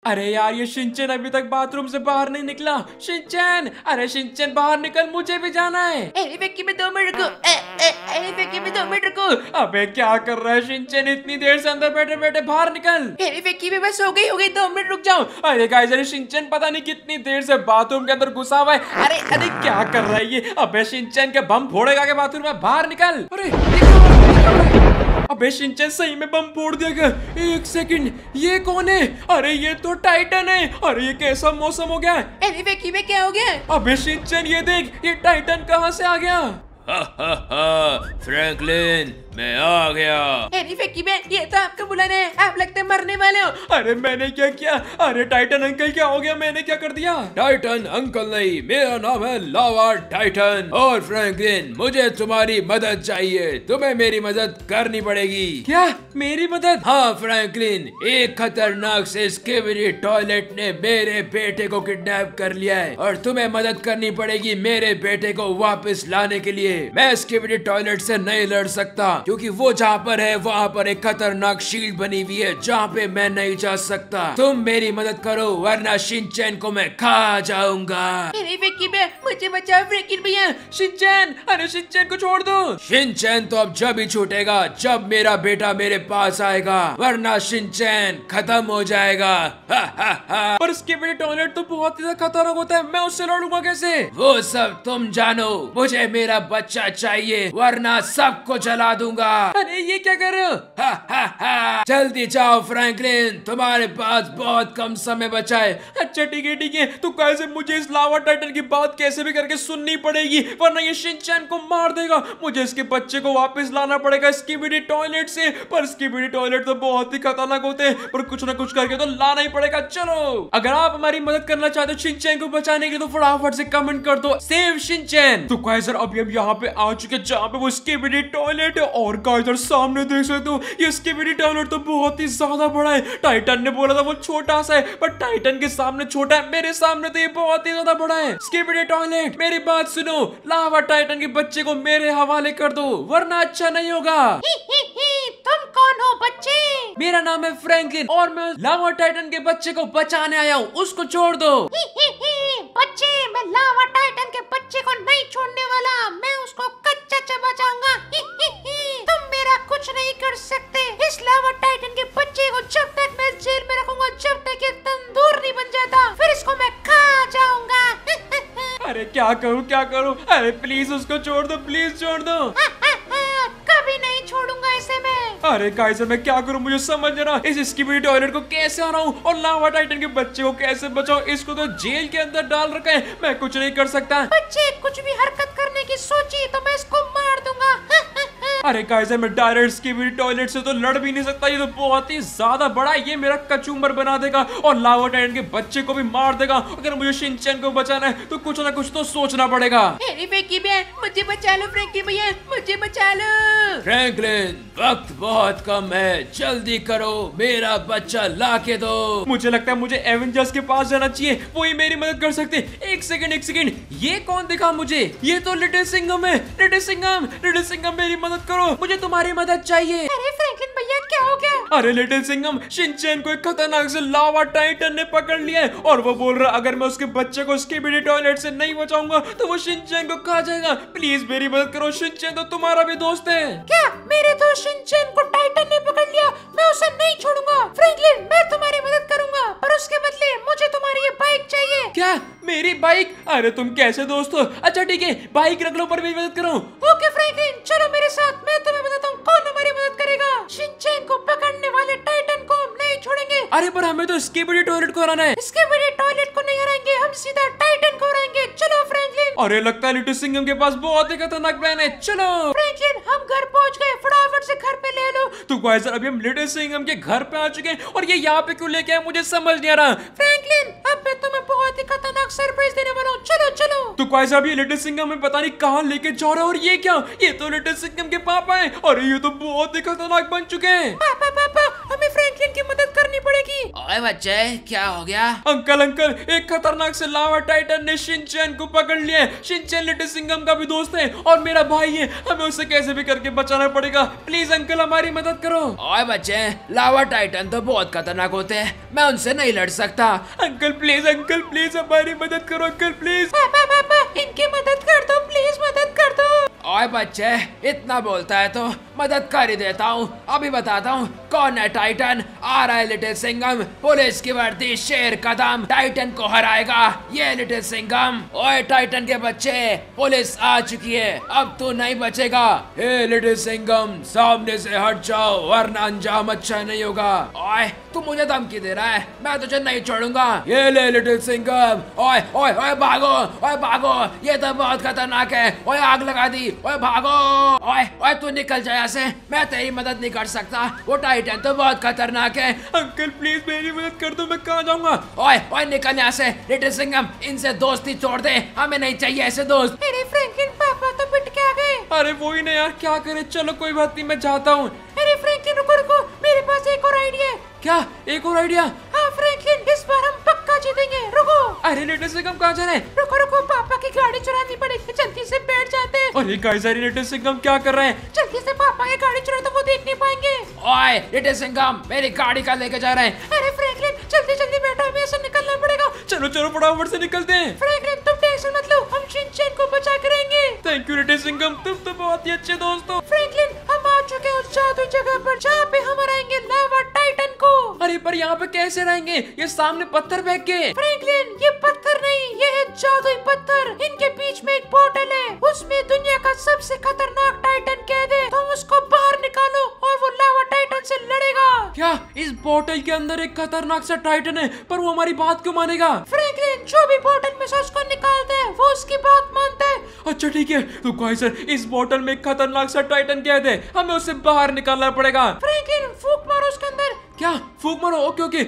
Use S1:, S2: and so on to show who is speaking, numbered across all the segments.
S1: अरे यार ये शिनचैन अभी तक बाथरूम से बाहर नहीं निकला। शिनचैन, अरे शिनचैन बाहर निकल, मुझे भी जाना है।
S2: अरे विक्की में 2 मिनट रुको। अरे विक्की में 2 मिनट रुको।
S1: अबे क्या कर रहा है शिनचैन, इतनी देर से अंदर बैठे बैठे, बाहर निकल।
S2: अरे विक्की में बस हो गई 2 मिनट रुक जाओ।
S1: अरे गाइस, अरे शिनचैन पता नहीं कितनी देर से बाथरूम के अंदर घुसा हुआ है। अरे अरे क्या कर रहा है ये? अबे शिनचैन के बम फोड़ेगा के बाथरूम में, बाहर निकल। अरे अबे शिनचैन सही में बम फोड़ दिया क्या? 1 सेकंड, ये कौन है? अरे ये तो टाइटन है। अरे ये कैसा मौसम हो गया?
S2: अरे विक्की में क्या हो गया?
S1: अबे शिनचैन ये देख, ये टाइटन कहाँ से आ गया?
S3: फ्रैंकलिन, मैं आ गया।
S2: अरे विक्की में ये तो आपको बुलाना है, आप लगते हैं मरने वाले हो।
S1: अरे मैंने क्या किया? अरे टाइटन अंकल क्या हो गया? मैंने क्या कर दिया?
S3: टाइटन अंकल नहीं, मेरा नाम है लावा टाइटन। और फ्रैंकलिन, मुझे तुम्हारी मदद चाहिए, तुम्हें मेरी मदद करनी पड़ेगी।
S1: क्या मेरी मदद?
S3: हाँ फ्रैंकलिन, एक खतरनाक से स्किबिडी टॉयलेट ने मेरे बेटे को किडनैप कर लिया है और तुम्हें मदद करनी पड़ेगी मेरे बेटे को वापस लाने के लिए। मैं स्किबिडी टॉयलेट से नहीं लड़ सकता क्योंकि वो जहाँ पर है वहाँ पर एक खतरनाक शील्ड बनी हुई है जहाँ पे मैं नहीं जा सकता। तुम मेरी मदद करो वरना शिनचैन को मैं खा जाऊंगा।
S2: अरे विक्की में मुझे बचाओ फ्रैंकलिन भैया।
S1: शिनचैन, अरे शिनचैन को छोड़ दो।
S3: शिनचैन तो अब जब ही छूटेगा जब मेरा बेटा मेरे पास आएगा, वरना शिनचैन खत्म हो जाएगा। हा हा हा।
S1: पर स्किबिडी टॉयलेट तो बहुत ही खतरनाक होता है, मैं उससे लड़ूंगा कैसे?
S3: वो सब तुम जानो, मुझे मेरा बच्चा चाहिए वरना सबको जला दूंगा।
S1: अरे ये क्या कर रहे हो?
S3: हा हा हा। जल्दी जाओ फ्रैंकलिन, तुम्हारे पास बहुत कम समय बचा है।
S1: अच्छा ठीक है, तो कैसे मुझे इस लावा टाइटन की बात कैसे भी करके सुननी पड़ेगी वरना ये शिनचैन को मार देगा। मुझे इसके बच्चे को वापस लाना पड़ेगा स्किबिडी टॉयलेट से। पर स्किबिडी टॉयलेट तो बहुत ही खतरनाक होते हैं, पर कुछ ना कुछ करके तो लाना ही पड़ेगा। चलो, अगर आप हमारी मदद करना चाहते हो शिनचैन को बचाने की तो फटाफट से कमेंट कर दो सेव शिनचैन। तो गाइस अभी हम यहाँ पे आ चुके जहाँ पे वो स्किबिडी टॉयलेट है। और गाइस सामने देख सकते हो ये स्किबिडी टॉयलेट तो बहुत ही ज्यादा बड़ा है। टाइटन ने बोला था वो छोटा सा है, पर टाइटन के सामने छोटा है, मेरे सामने तो ये बहुत ही ज्यादा बड़ा है। स्किबिडी टॉयलेट मेरी बात सुनो, लावा टाइटन के बच्चे को मेरे हवाले कर दो वरना अच्छा नहीं होगा।
S2: तुम कौन हो बच्चे?
S1: मेरा नाम है फ्रैंकलिन और मैं लावा टाइटन के बच्चे को बचाने आया हूँ, उसको छोड़ दो।
S2: बच्चे, मैं लावा टाइटन के बच्चे को नहीं छोड़ने वाला, मैं उसको कच्चा चबा जाऊंगा। तुम मेरा कुछ नहीं कर सकते। इस लावा टाइटन के बच्चे को जब तक मैं जेल में रखूंगा जब तक ये तंदूर नहीं बन जाता, फिर इसको मैं खा जाऊंगा।
S1: अरे क्या करूँ? अरे प्लीज उसको छोड़ दो, प्लीज छोड़ दो।
S2: कभी नहीं छोड़ूंगा इसे मैं।
S1: अरे गाइस मैं क्या करूं, मुझे समझ नहीं रहा। इस स्किबिडी टॉयलेट को कैसे हराऊं और लावा टाइटन के बच्चे को कैसे बचाऊं? इसको तो जेल के अंदर डाल रखा है, मैं कुछ नहीं कर सकता।
S2: बच्चे कुछ भी हरकत करने की सोची तो मैं इसको मार दूंगा।
S1: अरे गाइस मैं डायरेक्ट स्किबिडी टॉयलेट से तो लड़ भी नहीं सकता, ये तो बहुत ही ज्यादा बड़ा है। ये मेरा कचूमर बना देगा और लावा टाइटन के बच्चे को भी मार देगा। अगर मुझे शिनचैन को बचाना है तो कुछ ना कुछ तो सोचना पड़ेगा।
S2: अरे विक्की भैया मुझे बचा लो, फ्रैंकलिन भैया मुझे बचा लो।
S3: फ्रैंकलिन, वक्त बहुत कम है, जल्दी करो, मेरा बच्चा लाके दो।
S1: मुझे लगता है मुझे एवेंजर्स के पास जाना चाहिए, वो ही मेरी मदद कर सकते। एक सेकंड, ये कौन दिखा मुझे? ये तो लिटिल सिंघम है। लिटिल सिंघम मेरी मदद करो, मुझे तुम्हारी मदद चाहिए।
S2: अरे फ्रैंकलिन भैया क्या हो गया?
S1: अरे लिटिल सिंघम, शिनचैन को एक खतरनाक से लावा टाइटन ने पकड़ लिया है और वो बोल रहा अगर मैं उसके बच्चे को स्किबिडी टॉयलेट से नहीं बचाऊंगा तो वो शिनचैन को खा जाएगा। प्लीज मेरी मदद करो, शिनचैन तो तुम्हारा भी दोस्त है।
S2: क्या मेरे दोस्त शिनचैन को टाइटन ने पकड़ लिया? मैं उसे नहीं छोड़ूंगा। फ्रैंकलिन मैं तुम्हारी मदद करूंगा पर उसके बदले मुझे तुम्हारी ये बाइक चाहिए।
S1: क्या मेरी बाइक? अरे तुम कैसे दोस्त हो? अच्छा ठीक है, बाइक रख लो पर मेरी मदद करो।
S2: ओके फ्रैंकलिन चलो मेरे साथ, मैं तुम्हें बताता हूँ कौन हमारी मदद करेगा। शिनचैन को पकड़ने वाले टाइटन को हम नहीं छोड़ेंगे।
S1: अरे पर हमें तो स्किबिडी टॉयलेट को हराना है।
S2: स्किबिडी टॉयलेट को नहीं हराएंगे, हम सीधा टाइटन को हराएंगे। चलो फ्रैंकलिन।
S1: अरे लगता है लिटिल सिंघम के पास बहुत ही खतरनाक प्लान है। चलो
S2: फ्रैंकलिन हम घर पहुंच गए, फटाफट से घर पे ले लो।
S1: तो गाइस अभी हम लिटिल सिंघम के घर पे आ चुके हैं और ये यहाँ पे क्यों लेके आए मुझे समझ नहीं आ रहा।
S2: फ्रैंकलिन अब मैं तुम्हें बहुत ही खतरनाक सरप्राइज देने वाला हूँ, चलो चलो।
S1: तो गाइस अभी लिटिल सिंघम में पता नहीं कहाँ लेके जा रहा है। और ये क्या? ये तो लिटिल सिंघम के पापा हैं और ये तो बहुत ही खतरनाक बन चुके हैं।
S2: पापा हमें फ्रैंकलिन की मदद करनी पड़ेगी।
S3: ओए बच्चे, क्या हो गया?
S1: अंकल अंकल, एक खतरनाक से लावा टाइटन ने शिनचैन को पकड़ लिया है। शिनचैन लिटिल सिंघम का भी दोस्त है और मेरा भाई है। हमें उसे कैसे भी करके बचाना पड़ेगा। प्लीज अंकल हमारी मदद करो।
S3: ओए बच्चे, लावा टाइटन तो बहुत खतरनाक होते हैं, मैं उनसे नहीं लड़ सकता।
S1: अंकल प्लीज हमारी मदद करो अंकल प्लीज।
S2: पापा इनकी मदद कर दो, प्लीज मदद कर दो।
S3: ओए बच्चे, इतना बोलता है तो मदद कर ही देता हूँ। अभी बताता हूँ कौन है टाइटन। आ रहा है लिटिल सिंघम, पुलिस की वर्दी, शेर कदम, टाइटन को हराएगा ये लिटिल सिंघम। ओए टाइटन के बच्चे, पुलिस आ चुकी है, अब तू नहीं बचेगा। हे लिटिल सिंघम, सामने से हट जाओ वरना अंजाम अच्छा नहीं होगा। ओए तू मुझे धमकी दे रहा है, मैं तुझे नहीं छोड़ूंगा। ये ले लिटिल सिंघम। ओए ओए ओए भागो, ओए भागो, ये तो बहुत खतरनाक है। ओए आग लगा दी, ओए भागो। ओए ओए तू निकल जा यहाँ से, मैं तेरी मदद नहीं कर सकता, वो टाइटन तो बहुत खतरनाक है।
S1: अंकल प्लीज मेरी मदद कर दो, मैं कहाँ जाऊंगा।
S3: ओए ओए निकल यहाँ से लिटिल सिंघम, इनसे दोस्ती छोड़ दे, हमें नहीं चाहिए ऐसे दोस्त।
S2: अरे फ्रैंकलिन पापा तो पिट के आ गए।
S1: अरे वो ही ना यार, क्या करे। चलो कोई बात नहीं, मैं जाता हूँ।
S2: अरे फ्रैंकलिन रुको, मेरे पास एक और आइडिया है।
S1: क्या एक और आइडिया?
S2: हाँ फ्रैंकलिन, इस बार हम पक्का जीतेंगे। रुको
S1: अरे लिटिल सिंघम कहाँ जा रहे हैं?
S2: रुको, पापा की गाड़ी चुरानी पड़ेगी, जल्दी से बैठ जाते हैं।
S1: अरे गाइस, अरे लिटिल सिंघम क्या कर रहे हैं?
S2: जल्दी से पापा की गाड़ी चुरा तो वो देख नहीं पाएंगे।
S3: ओए लिटिल सिंघम, मेरी गाड़ी का लेके जा रहे हैं।
S2: अरे फ्रैंकलिन जल्दी बैठो, हमें ऐसे निकलना पड़ेगा।
S1: चलो चलो फटाफट से निकलते हैं।
S2: फ्रैंकलिन तुम टेंशन मत लो, हम शिनचैन को बचा के रहेंगे।
S1: थैंक यू लिटिल सिंघम, तुम तो बहुत ही अच्छे दोस्त हो।
S2: फ्रैंकलिन हम आ चुके हैं उस जादुई जगह पर जहाँ पे हम हराएंगे लावा टाइटन को।
S1: अरे पर यहाँ पे कैसे रहेंगे? ये सामने पत्थर फेंक के।
S2: फ्रैंकलिन ये पत्थर नहीं, ये है जादुई पत्थर। इनके बीच में एक पोर्टल है, उसमें दुनिया का सबसे खतरनाक टाइटन कैद है। तुम उसको बाहर निकालो और वो लावा टाइटन से लड़ेगा।
S1: क्या इस बोतल के अंदर एक खतरनाक सा टाइटन है, पर वो हमारी बात क्यों मानेगा?
S2: फ्रैंकलिन जो भी पोर्टल में से उसको निकालता है वो उसकी बात मानता है।
S1: अच्छा ठीक है, तो गाइस इस बोतल में एक खतरनाक सा टाइटन कैद है, हमें उसे बाहर निकालना पड़ेगा।
S2: फ्रैंकलिन फूंक मारो उसके अंदर।
S1: क्या फूंक मारो? Okay okay.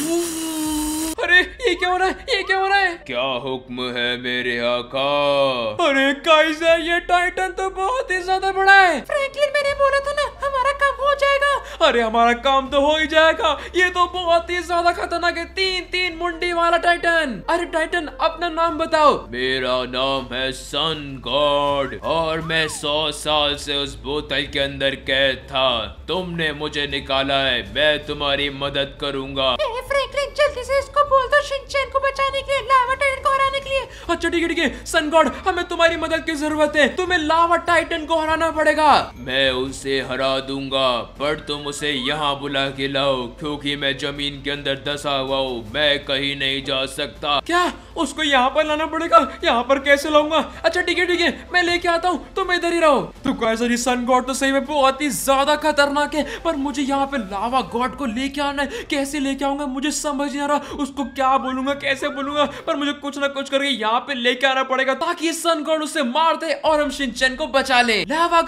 S1: अरे ये क्या हो रहा है? ये क्या हो रहा है?
S3: क्या हुक्म है मेरे आका?
S1: अरे गाइस ये टाइटन तो बहुत ही ज्यादा बड़ा है।
S2: फ्रैंकलिन मैंने बोला था ना हमारा काम हो जाएगा।
S1: अरे हमारा काम तो हो ही जाएगा, ये तो बहुत ही ज्यादा खतरनाक है। तीन मुंडी वाला टाइटन। अरे टाइटन अपना नाम बताओ।
S3: मेरा नाम है सन गॉड और मैं 100 साल से उस बोतल के अंदर कैद था। तुमने मुझे निकाला है, मैं तुम्हारी मदद करूंगा।
S2: फ्रैंकलिन जल्दी से इसको बोल दो शिनचैन को बचाने के लिए, लावा टाइटन को हराने के लिए।
S1: अच्छा ठीक है, सन गॉड हमें तुम्हारी मदद की जरूरत है। तुम्हें लावा टाइटन को हराना पड़ेगा।
S3: मैं उसे हरा दूंगा, पर तुम उसे यहाँ बुला के लाओ, क्योंकि मैं जमीन के अंदर दसा हुआ हूँ, मैं कहीं नहीं जा सकता।
S1: क्या उसको यहाँ पर लाना पड़ेगा? यहाँ पर कैसे लाऊंगा? अच्छा ठीक है, मैं लेके आता हूँ, तुम इधर ही रहो। तो कैसे सन गॉड तो सही में बहुत ही ज्यादा खतरनाक है, पर मुझे यहाँ पे लावा गॉड को लेके आना है। कैसे लेके आऊंगा मुझे समझ नहीं आ रहा। उसको क्या बोलूंगा, कैसे बोलूंगा, पर मुझे कुछ ना कुछ करके यहाँ पे लेके आना पड़ेगा ताकि सन गॉड उसे मार दे और हम शिनचैन को बचा ले। लावा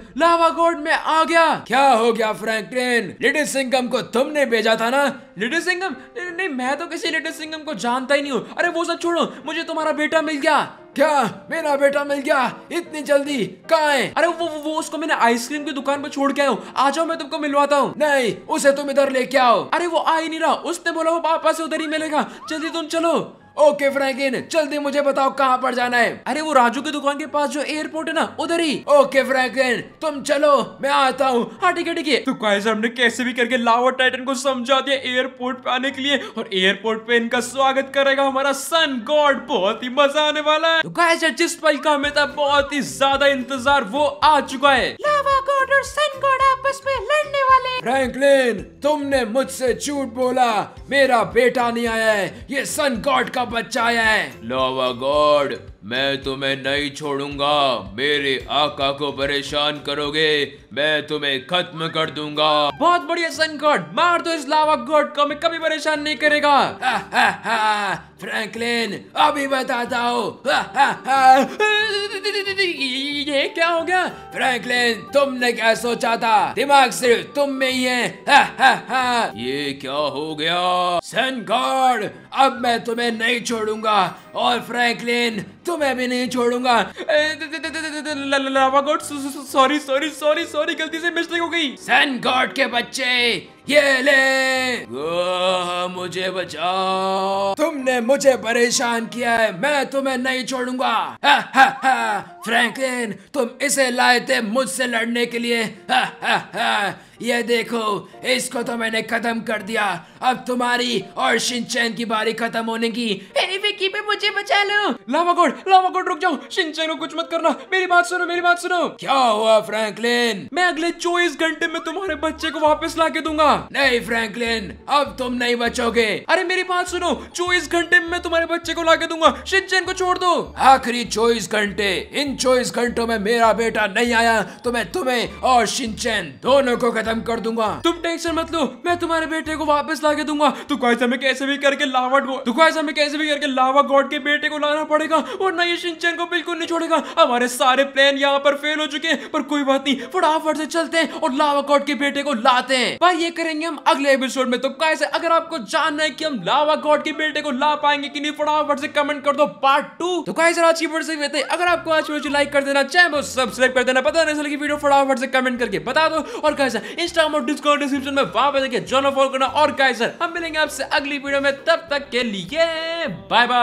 S1: गॉड मैं आ गया।
S3: क्या हो गया फ्रैंकलिन? लिटिल सिंघम को तुमने भेजा था ना?
S1: लिटिल सिंघम? नहीं, मैं तो किसी लिटिल सिंघम को जानता ही नहीं हूँ। अरे वो सब छोड़ो, मुझे तुम्हारा बेटा मिल गया।
S3: क्या मेरा बेटा मिल गया? इतनी जल्दी? कहाँ है?
S1: अरे वो उसको मैंने आइसक्रीम की दुकान पे छोड़ के आया हूँ। आ जाओ, मैं तुमको मिलवाता हूँ।
S3: नहीं, उसे तुम इधर लेके आओ।
S1: अरे वो आ ही नहीं रहा, उसने बोला वो पापा से उधर ही मिलेगा। जल्दी तुम चलो।
S3: ओके फ्रैंकलिन, जल्दी मुझे बताओ कहाँ पर जाना है।
S1: अरे वो राजू की दुकान के पास जो एयरपोर्ट है ना, उधर ही।
S3: ओके फ्रैंकलिन, तुम चलो, मैं आता हूँ।
S1: हाँ ठीक है। तो गाइस हमने कैसे भी करके लावा टाइटन को समझा दिया एयरपोर्ट पे आने के लिए, और एयरपोर्ट पे इनका स्वागत करेगा हमारा सन गॉड। बहुत ही मजा आने वाला है। तो गाइस जिस पल का हमें था बहुत ही ज्यादा इंतजार, वो आ चुका है।
S2: लावा गॉड और सन गॉड आपस में लड़ने वाले।
S3: फ्रैंकलिन, तुमने मुझसे झूठ बोला, मेरा बेटा नहीं आया है, ये सन गॉड का बच्चा आया है। लावा गॉड, मैं तुम्हें नहीं छोड़ूंगा। मेरे आका को परेशान करोगे, मैं तुम्हें खत्म कर दूंगा।
S1: बहुत बढ़िया सन गॉड, मार दो इस लावा गॉड को, हमें कभी परेशान नहीं करेगा।
S3: फ्रैंकलिन, अभी बताता हूँ।
S1: ये क्या हो गया?
S3: फ्रैंकलिन, तुमने क्या सोचा था? दिमाग सिर्फ तुम में ही है। ये क्या हो गया? सन गॉड, अब मैं तुम्हें नहीं छोड़ूंगा, और फ्रैंकलिन तुम्हें भी नहीं छोड़ूंगा।
S1: लावा God, sorry sorry sorry sorry, गलती से मिस्टेक हो गई।
S3: सन गॉड के बच्चे, ये ले, मुझे बचाओ, तुमने मुझे परेशान किया है, मैं तुम्हें नहीं छोड़ूंगा। हा हा हा, फ्रैंकलिन तुम इसे लाए थे मुझसे लड़ने के लिए। हा हा हा, ये देखो, इसको तो मैंने खत्म कर दिया। अब तुम्हारी और शिनचैन की बारी खत्म होने की।
S2: विकी पे मुझे बचा लो।
S1: लावा गॉड रुक जाओ, शिनचैन को कुछ मत करना, मेरी बात सुनो, मेरी बात सुनो।
S3: क्या हुआ फ्रैंकलिन?
S1: मैं अगले 24 घंटे में तुम्हारे बच्चे को वापस ला के दूंगा।
S3: नहीं फ्रैंकलिन, अब तुम नहीं बचोगे।
S1: अरे मेरी बात सुनो, 24 घंटे में मैं तुम्हारे बच्चे को ला के दूंगा, शिनचैन को छोड़ दो।
S3: आखिरी 24 घंटे, इन 24 घंटों में मेरा बेटा नहीं आया तो मैं तुम्हें और शिनचैन दोनों को खत्म कर दूंगा।
S1: तुम टेंशन मत लो, मैं तुम्हारे बेटे को वापस ला के दूंगा। तो कैसे हमें कैसे भी करके लावा गॉड के बेटे को लाना पड़ेगा, और ना ये शिनचैन को बिल्कुल नहीं छोड़ेगा। हमारे सारे प्लान यहाँ पर फेल हो चुके हैं, पर कोई बात नहीं, फटाफट से चलते हैं और लावा गॉड के बेटे को लाते हैं। भाई ये करेंगे हम अगले एपिसोड में। तो कैसे, अगर आपको जानना है कि हम लावा गॉड के बेटे को ला पाएंगे कि नहीं, फटाफट से कमेंट कर दो पार्ट 2। तो कैसे आज की वीडियो से कहते हैं, अगर आपको आज वीडियो लाइक कर देना, चैनल को सब्सक्राइब कर देना, पता नहीं चले की वीडियो फटाफट से कमेंट करके बता दो। और कैसे इंस्टाग्राम और डिस्कॉर्ड डिस्क्रिप्शन में वहां पे देखिए, जॉनो फॉलो करना। और कैसे हम मिलेंगे आपसे अगली वीडियो में, तब तक के लिए बाय बाय।